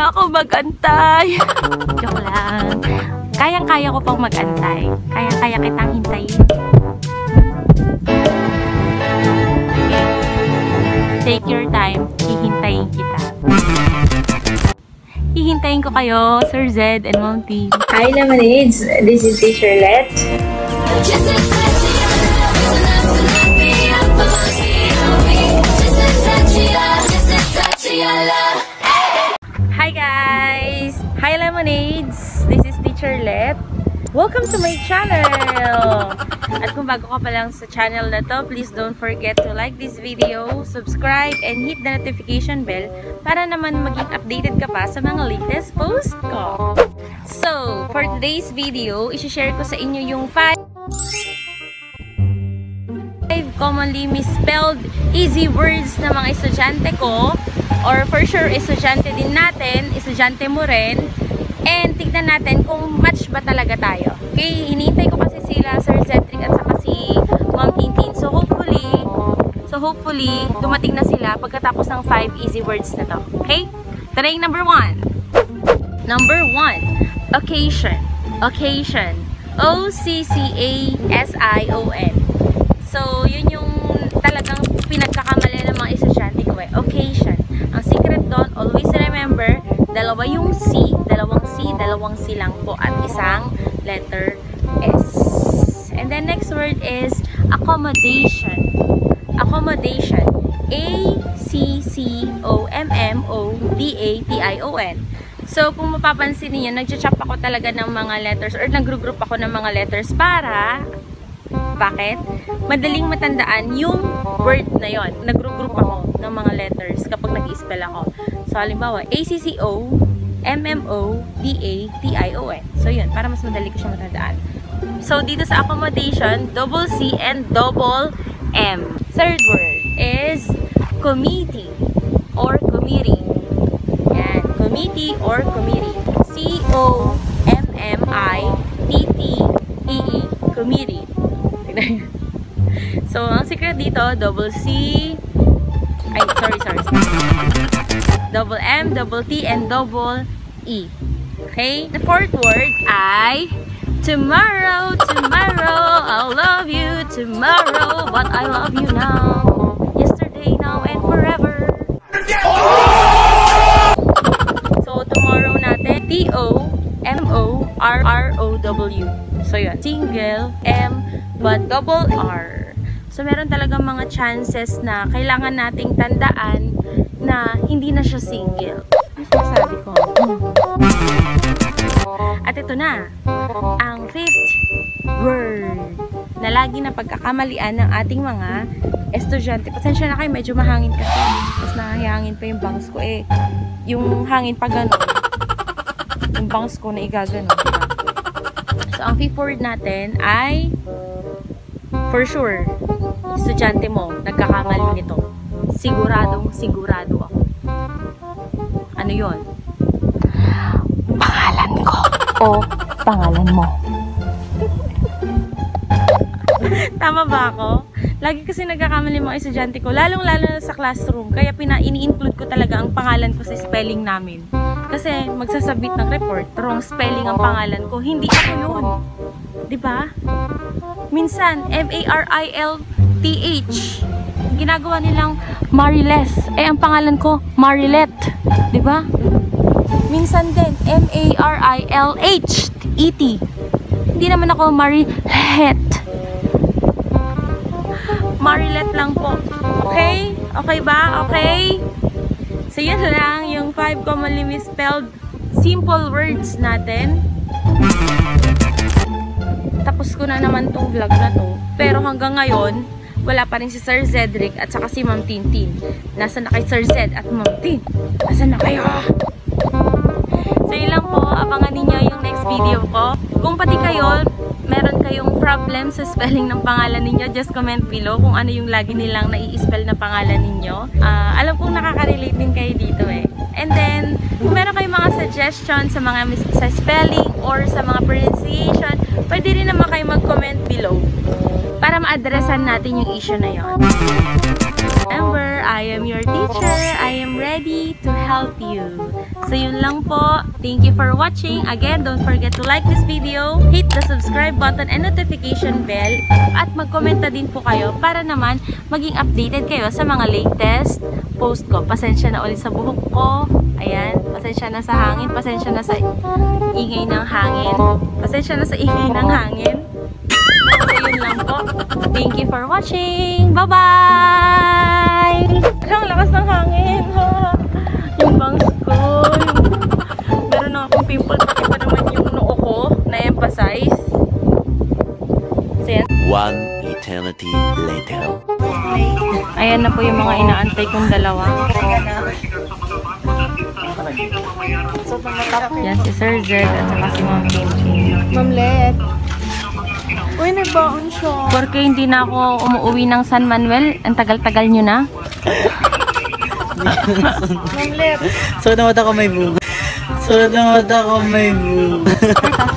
na ako mag-antay. Joke lang. Kayang-kaya ko pang mag-antay. Kayang-kaya kitang hintayin. Okay. Take your time. Hihintayin kita. Hihintayin ko kayo, Sir Zed and Mom T. Hi, Lemonades. This is Teacher Let. Hi guys! Hi Lemonades! This is Teacher Let. Welcome to my channel! At kung bago ka pa lang sa channel na to, please don't forget to like this video, subscribe, and hit the notification bell para naman maging updated ka pa sa mga latest post ko. So, for today's video, isi-share ko sa inyo yung 5 commonly misspelled easy words na mga estudyante ko, or for sure estudyante din natin, estudyante mo rin, and tignan natin kung match ba talaga tayo. Okay, hinihintay ko kasi sila Sir Cedric at saka si Ma'am Tintin. So hopefully dumating na sila pagkatapos ng 5 easy words na to. Okay? Try number 1. Number 1, occasion. Occasion. O-C-C-A-S-I-O-N. So, yun yung talagang pinagkakamali ng mga estudyante ko eh. Occasion. Ang secret doon, always remember, dalawa yung C, dalawang C lang po at isang letter S. And then next word is accommodation. Accommodation. A-C-C-O-M-M-O-D-A-T-I-O-N. So, kung mapapansin niyo, nag-chop ako talaga ng mga letters or nag-group ako ng mga letters para bakit? Madaling matandaan yung word na yon. Nag-group ako ng mga letters kapag nag-i-spell ako. So, halimbawa, A-C-C-O-M-M-O-D-A-T-I-O-N. So, yun. Para mas madali ko siya matandaan. So, dito sa accommodation, double C and double M. Third word is committee or committee. Yan. Committee or committee. C-O-M-M-I-T-T-E-E. Committee. So, ang secret dito, double C, sorry. Double M, double T, and double E. Okay? The fourth word ay tomorrow, I'll love you tomorrow, but I love you now, yesterday, now, and forever. So, tomorrow natin, T-O-M-O-R-R-O-W. So, yun. Single M, but double R. So, meron talagang mga chances na kailangan nating tandaan na hindi na siya single. Ano sinasabi ko? At ito na, ang fifth word na lagi na pagkakamalian ng ating mga estudyante. Pasensya na kayo, medyo mahangin kasi. Tapos nahihangin pa yung bangs ko eh. Yung hangin pa gano'n. Yung bangs ko na igagano. So, ang fifth word natin ay for sure, estudyante mo, nagkakamali nito. Sigurado ako. Ano yon? Pangalan ko o pangalan mo. Tama ba ako? Lagi kasi nagkakamali mga estudyante ko, lalong-lalo na sa classroom. Kaya ini-include ko talaga ang pangalan ko sa spelling namin. Kasi magsasabit ng report, wrong spelling ang pangalan ko. Hindi ako yun. Diba? Minsan, M-A-R-I-L-T-H. Ginagawa nilang Mariles. Eh, ang pangalan ko, Marilet. Diba? Minsan din, M-A-R-I-L-H-E-T. Hindi naman ako Marilet. Marilet lang po. Okay? Okay ba? Okay? So, yun lang yung 5 commonly misspelled simple words natin. Tapos ko na naman tong vlog na to. Pero hanggang ngayon, wala pa rin si Sir Cedric at saka si Ma'am Tintin. Nasaan na kay Sir Zed at Ma'am Tin? Nasaan na kayo? So, yun lang po. Abangan ninyo yung next video ko. Kung pati kayo, meron kayong problem sa spelling ng pangalan ninyo, just comment below kung ano yung lagi nilang nai-spell na pangalan ninyo. Alam kong nakaka-relate din kayo dito eh. And then, kung meron kayong mga suggestions sa mga sa spelling or sa mga pronunciation, pwede rin naman kayo mag-comment below. para ma-addressan natin yung issue na yon. Remember, I am your teacher. I am ready to help you. So yun lang po. Thank you for watching. Again, don't forget to like this video, hit the subscribe button and notification bell, at mag-komenta din po kayo para naman maging updated kayo sa mga latest post ko. Pasensya na ulit sa buhok ko. Ayan, pasensya na sa hangin, pasensya na sa ingay ng hangin. Pasensya na sa ingay ng hangin. So yun lang po. Thank you for watching. Bye-bye! Ang lakas ng hangin, ha? Yung bangs ko. Meron na akong pimple. Pati pa naman yung noo ko na-emphasize. So yan. One eternity later. Ayan na po yung mga inaantay kong dalawa. Yan si Sir Zed at saka si Ma'am Kimchi. Ma'am Let. Uy, nagbaon siya. Porque hindi na ako umuwi ng San Manuel. Ang tagal-tagal nyo na. Ma'am Let. So, naman ako may bunga.